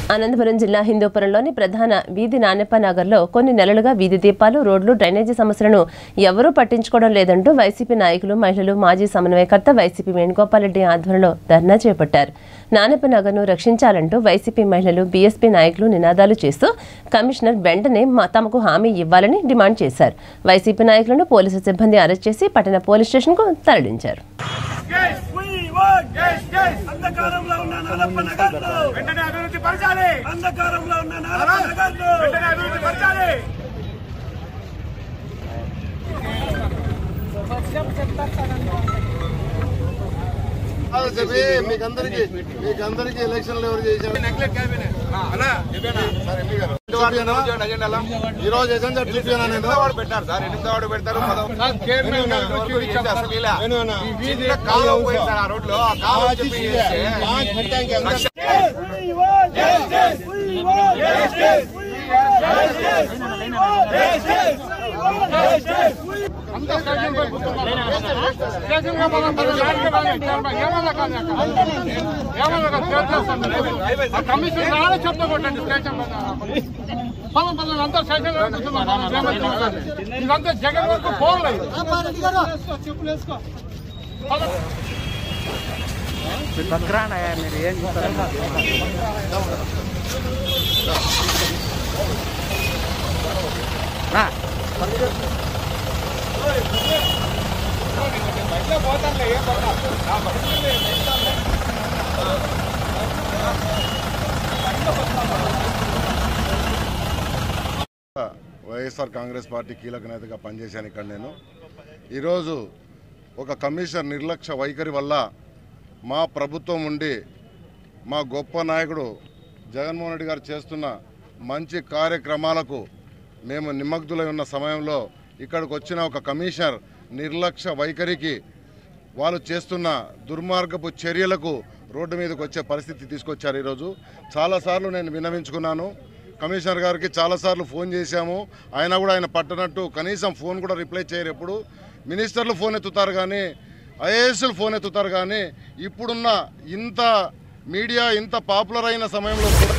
అనంతపురం జిల్లా హిందూపురంలోని ప్రధాన వీధి నాణ్యప్ప నగర్లో కొన్ని నెలలుగా వీధి దీపాలు, రోడ్లు, డ్రైనేజీ సమస్యలను ఎవరూ పట్టించుకోవడం లేదంటూ వైసీపీ నాయకులు, మహిళలు, మాజీ సమన్వయకర్త వైసీపీ వేణుగోపాల్ రెడ్డి ఆధ్వర్యంలో ధర్నా చేపట్టారు. నాణ్యప్ప నగర్ను రక్షించాలంటూ వైసీపీ మహిళలు, బీఎస్పీ నాయకులు నినాదాలు చేస్తూ కమిషనర్ వెంటనే తమకు హామీ ఇవ్వాలని డిమాండ్ చేశారు. వైసీపీ నాయకులను పోలీసు సిబ్బంది అరెస్ట్ చేసి పట్టణ పోలీస్ స్టేషన్కు తరలించారు. మీకందరికి ఎలక్షన్లు ఎవరు చేశారు? ఈ రోజు ఎజెండా పెట్టారు సార్, 8వ వార్డు పెడతారు. కమిషన్ చెప్తాకొట్టండి స్టేషన్ అంతా స్టేషన్ ఇదంతా జగన్ వరకు పోలేదు. చెప్పులు వేసుకో పక్కరానయా మీరు ఏం వైఎస్ఆర్ కాంగ్రెస్ పార్టీ కీలక నేతగా పనిచేశాను ఇక్కడ నేను. ఈరోజు ఒక కమిషనర్ నిర్లక్ష్య వైఖరి వల్ల మా ప్రభుత్వం ఉండి మా గొప్ప నాయకుడు జగన్మోహన్ రెడ్డి గారు చేస్తున్న మంచి కార్యక్రమాలకు మేము నిమగ్నులై ఉన్న సమయంలో ఇక్కడికి వచ్చిన ఒక కమిషనర్ నిర్లక్ష్య వైఖరికి, వాళ్ళు చేస్తున్న దుర్మార్గపు చర్యలకు రోడ్డు మీదకి వచ్చే పరిస్థితి తీసుకొచ్చారు. ఈరోజు చాలాసార్లు నేను విన్నవించుకున్నాను, కమిషనర్ గారికి చాలాసార్లు ఫోన్ చేశాము. అయినా కూడా ఆయన పట్టనట్టు కనీసం ఫోన్ కూడా రిప్లై చేయరు. ఎప్పుడు మినిస్టర్లు ఫోన్ ఎత్తుతారు కానీ, ఐఏఎస్లు ఫోన్ ఎత్తుతారు కానీ, ఇప్పుడున్న ఇంత మీడియా ఇంత పాపులర్ అయిన సమయంలో కూడా